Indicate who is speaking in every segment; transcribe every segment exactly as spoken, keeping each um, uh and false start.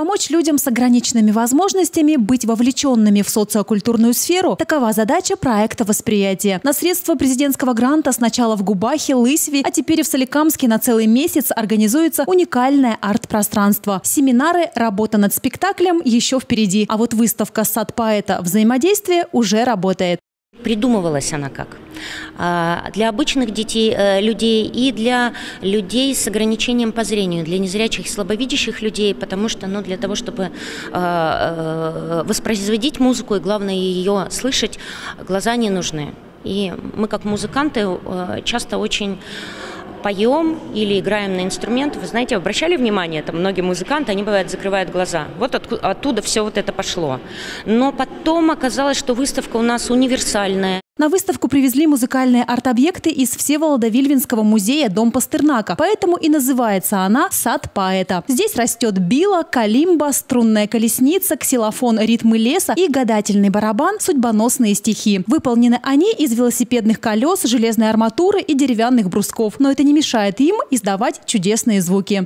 Speaker 1: Помочь людям с ограниченными возможностями быть вовлеченными в социокультурную сферу – такова задача проекта «Восприятие». На средства президентского гранта сначала в Губахе, Лысьве, а теперь и в Соликамске на целый месяц организуется уникальное арт-пространство. Семинары, работа над спектаклем еще впереди. А вот выставка «Сад поэта. Взаимодействие» уже работает.
Speaker 2: Придумывалась она как? Для обычных детей, людей и для людей с ограничением по зрению, для незрячих и слабовидящих людей, потому что ну, для того, чтобы воспроизводить музыку и, главное, ее слышать, глаза не нужны. И мы, как музыканты, часто очень поем или играем на инструмент. Вы знаете, обращали внимание, там многие музыканты, они, бывает, закрывают глаза. Вот от, оттуда все вот это пошло. Но потом оказалось, что выставка у нас универсальная.
Speaker 1: На выставку привезли музыкальные арт-объекты из Всеволода-Вильвинского музея «Дом Пастернака». Поэтому и называется она «Сад поэта». Здесь растет било, калимба, струнная колесница, ксилофон, ритмы леса и гадательный барабан «Судьбоносные стихи». Выполнены они из велосипедных колес, железной арматуры и деревянных брусков. Но это не мешает им издавать чудесные звуки.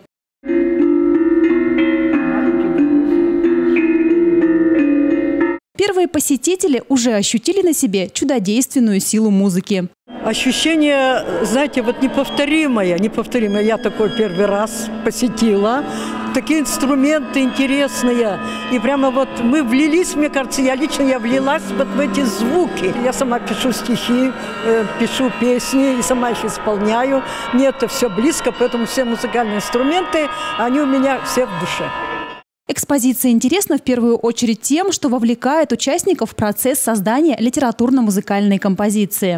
Speaker 1: Первые посетители уже ощутили на себе чудодейственную силу музыки.
Speaker 3: Ощущение, знаете, вот неповторимое, неповторимое. Я такой первый раз посетила. Такие инструменты интересные. И прямо вот мы влились, мне кажется, я лично я влилась вот в эти звуки. Я сама пишу стихи, э, пишу песни и сама их исполняю. Мне это все близко, поэтому все музыкальные инструменты, они у меня все в душе.
Speaker 1: Экспозиция интересна в первую очередь тем, что вовлекает участников в процесс создания литературно-музыкальной композиции.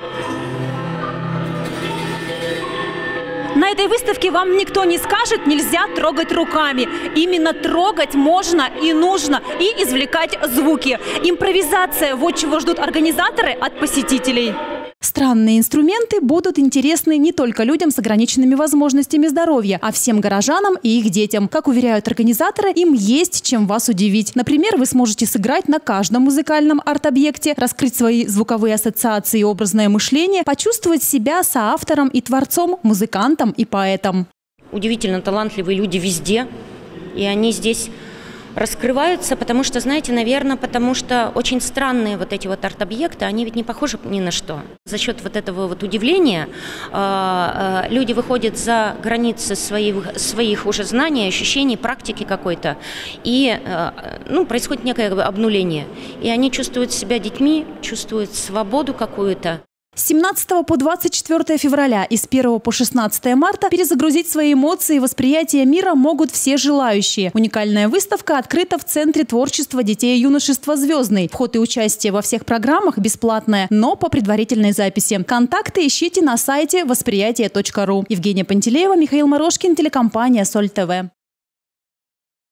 Speaker 4: На этой выставке вам никто не скажет, нельзя трогать руками. Именно трогать можно и нужно, и извлекать звуки. Импровизация – вот чего ждут организаторы от посетителей.
Speaker 1: Странные инструменты будут интересны не только людям с ограниченными возможностями здоровья, а всем горожанам и их детям. Как уверяют организаторы, им есть чем вас удивить. Например, вы сможете сыграть на каждом музыкальном арт-объекте, раскрыть свои звуковые ассоциации и образное мышление, почувствовать себя соавтором и творцом, музыкантом и поэтом.
Speaker 2: Удивительно талантливые люди везде, и они здесь раскрываются, потому что, знаете, наверное, потому что очень странные вот эти вот арт-объекты, они ведь не похожи ни на что. За счет вот этого вот удивления э, э, люди выходят за границы своих, своих уже знаний, ощущений, практики какой-то, и э, ну, происходит некое обнуление. И они чувствуют себя детьми, чувствуют свободу какую-то.
Speaker 1: С семнадцатого по двадцать четвёртое февраля и с первого по шестнадцатое марта перезагрузить свои эмоции и восприятие мира могут все желающие. Уникальная выставка открыта в Центре творчества детей и юношества «Звездный». Вход и участие во всех программах бесплатное, но по предварительной записи. Контакты ищите на сайте восприятие точка ру. Евгения Пантелеева, Михаил Морошкин, телекомпания «Соль ТВ».